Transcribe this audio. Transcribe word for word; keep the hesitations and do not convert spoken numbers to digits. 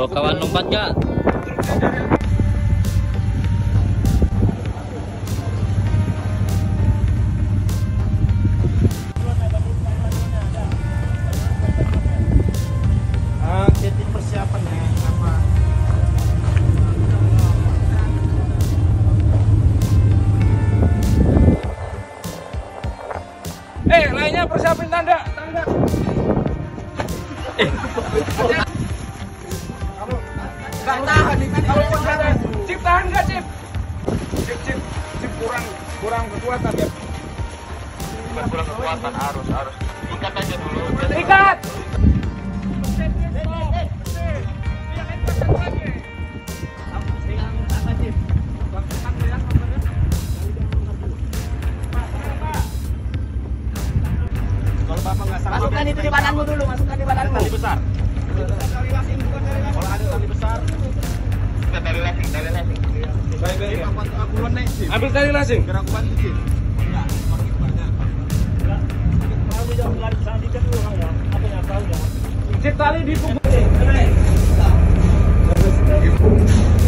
Bawa kawan lompat gak? Ah, jadi persiapannya apa? Eh, lainnya persiapin tanda, tanda. Eh. Gak tahan nih, kalau tahan. Cip tahan gak, Cip? Cip, Cip, Cip kurang kurang kekuatan ya. Bukan kurang kekuatan, arus, arus. Ikat aja dulu. Ikat. Kalau Bapak nggak salah, Masukkan itu di badanmu dulu, masukkan di badanmu. tali besar. Kalau ada tali besar, Kita tali lasing, tali lasing. baik baik. Aku naik sih. Ambil tali lasing. Biar aku bantu sih. Enggak, makin banyak. Kalau di dalam lari sana dikit dulu orang ya. Apa yang tahu ya? Cip tali di punggung.